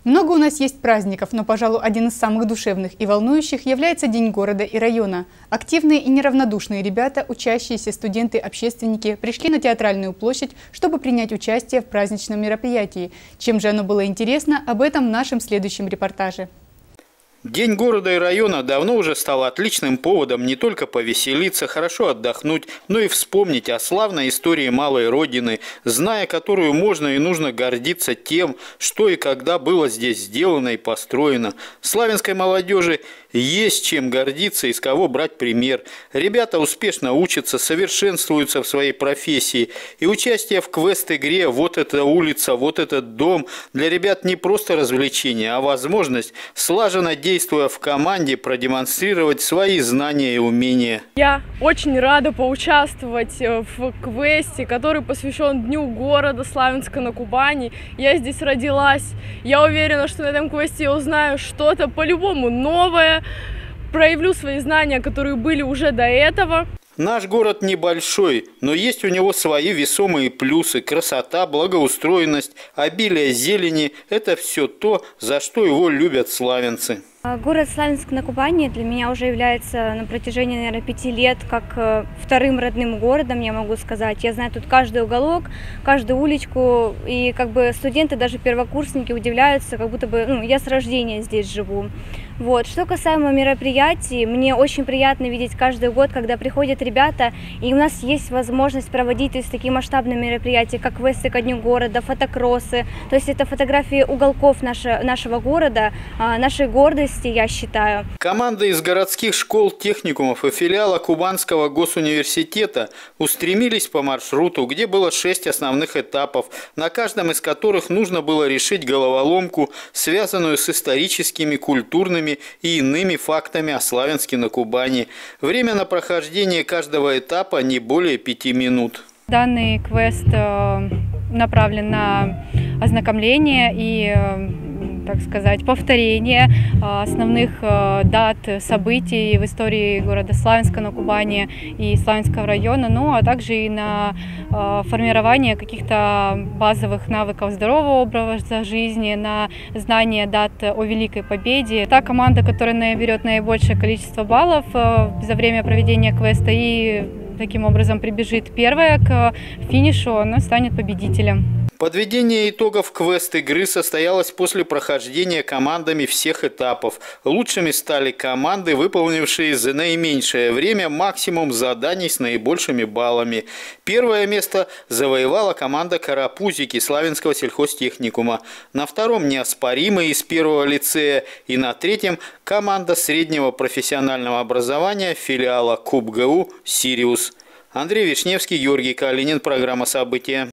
Много у нас есть праздников, но, пожалуй, один из самых душевных и волнующих является День города и района. Активные и неравнодушные ребята, учащиеся, студенты, общественники пришли на Театральную площадь, чтобы принять участие в праздничном мероприятии. Чем же оно было интересно, об этом в нашем следующем репортаже. День города и района давно уже стал отличным поводом не только повеселиться, хорошо отдохнуть, но и вспомнить о славной истории малой родины, зная которую можно и нужно гордиться тем, что и когда было здесь сделано и построено. Славянской молодежи есть чем гордиться и с кого брать пример. Ребята успешно учатся, совершенствуются в своей профессии. И участие в квест-игре «Вот эта улица, вот этот дом» для ребят не просто развлечение, а возможность, слаженно действуя в команде, продемонстрировать свои знания и умения. Я очень рада поучаствовать в квесте, который посвящен Дню города Славянска на Кубани. Я здесь родилась. Я уверена, что на этом квесте я узнаю что-то по-любому новое, проявлю свои знания, которые были уже до этого. Наш город небольшой, но есть у него свои весомые плюсы. Красота, благоустроенность, обилие зелени – это все то, за что его любят славянцы. Город Славянск на Кубани для меня уже является на протяжении, наверное, 5 лет как вторым родным городом, я могу сказать. Я знаю тут каждый уголок, каждую уличку, и как бы студенты, даже первокурсники удивляются, как будто бы я с рождения здесь живу. Вот. Что касаемо мероприятий, мне очень приятно видеть каждый год, когда приходят ребята, и у нас есть возможность проводить такие масштабные мероприятия, как квесты ко Дню города, фотокроссы. То есть это фотографии уголков нашего города, нашей гордости, я считаю. Команды из городских школ, техникумов и филиала Кубанского госуниверситета устремились по маршруту, где было 6 основных этапов, на каждом из которых нужно было решить головоломку, связанную с историческими, культурными и иными фактами о Славянске на Кубани. Время на прохождение каждого этапа не более 5 минут. Данный квест направлен на ознакомление и, так сказать, повторение основных дат, событий в истории города Славянска на Кубани и Славянского района, ну а также и на формирование каких-то базовых навыков здорового образа жизни, на знание дат о Великой Победе. Та команда, которая наберет наибольшее количество баллов за время проведения квеста и таким образом прибежит первая к финишу, она станет победителем. Подведение итогов квест-игры состоялось после прохождения командами всех этапов. Лучшими стали команды, выполнившие за наименьшее время максимум заданий с наибольшими баллами. Первое место завоевала команда «Карапузики» Славянского сельхозтехникума. На втором неоспоримые из первого лицея. И на третьем команда среднего профессионального образования филиала КубГУ «Сириус». Андрей Вишневский, Георгий Калинин. Программа «События».